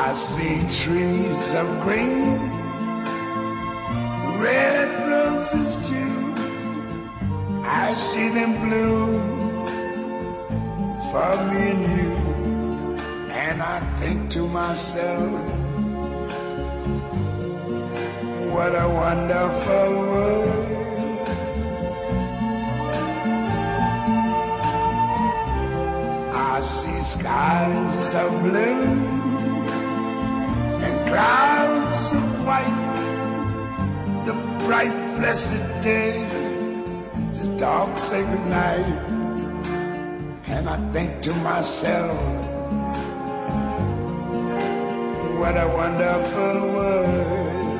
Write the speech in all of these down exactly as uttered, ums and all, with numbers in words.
I see trees of green, red roses too. I see them bloom for me and you. And I think to myself, what a wonderful world. I see skies of blue and clouds of white, the bright blessed day, the dark sacred night. And I think to myself, what a wonderful world.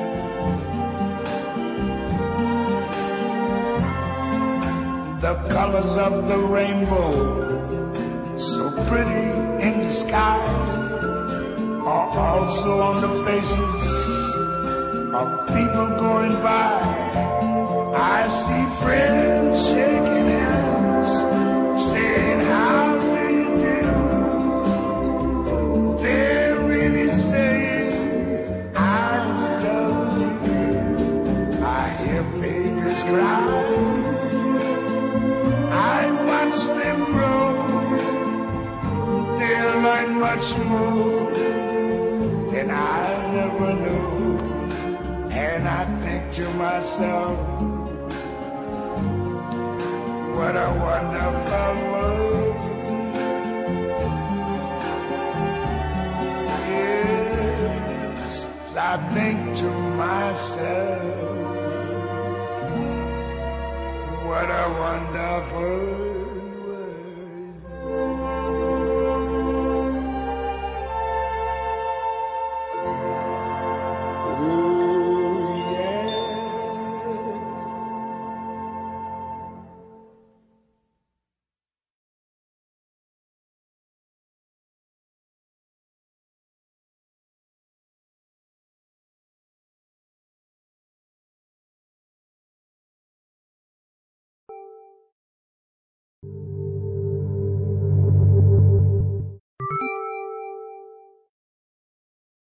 The colors of the rainbow, so pretty in the sky, are also on the faces of people going by. I see friends shaking hands, saying, how do you do? They're really saying, I love you. I hear babies cry, I watch them grow. They'll learn much more than I never knew. And I think to myself, what a wonderful world. Yes, I think to myself, what a wonderful